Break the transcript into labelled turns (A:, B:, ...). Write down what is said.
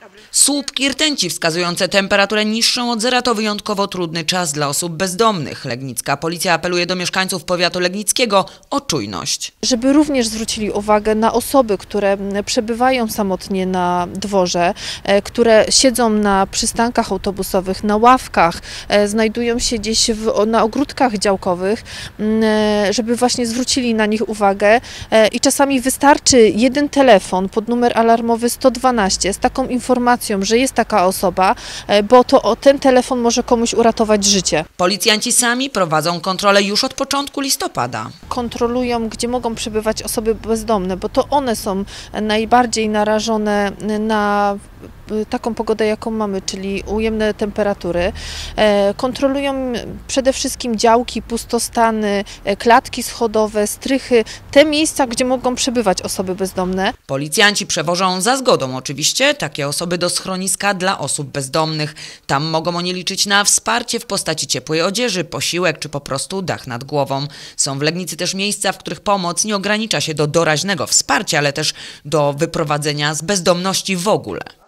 A: Słupki rtęci wskazujące temperaturę niższą od zera to wyjątkowo trudny czas dla osób bezdomnych. Legnicka policja apeluje do mieszkańców powiatu legnickiego o czujność.
B: Żeby również zwrócili uwagę na osoby, które przebywają samotnie na dworze, które siedzą na przystankach autobusowych, na ławkach, znajdują się gdzieś na ogródkach działkowych, żeby właśnie zwrócili na nich uwagę i czasami wystarczy jeden telefon pod numer alarmowy 112 z taką informacją, że jest taka osoba, bo to ten telefon może komuś uratować życie.
A: Policjanci sami prowadzą kontrolę już od początku listopada.
B: Kontrolują, gdzie mogą przebywać osoby bezdomne, bo to one są najbardziej narażone na taką pogodę, jaką mamy, czyli ujemne temperatury. Kontrolują przede wszystkim działki, pustostany, klatki schodowe, strychy, te miejsca, gdzie mogą przebywać osoby bezdomne.
A: Policjanci przewożą za zgodą oczywiście takie osoby do schroniska dla osób bezdomnych. Tam mogą oni liczyć na wsparcie w postaci ciepłej odzieży, posiłek czy po prostu dach nad głową. Są w Legnicy też miejsca, w których pomoc nie ogranicza się do doraźnego wsparcia, ale też do wyprowadzenia z bezdomności w ogóle.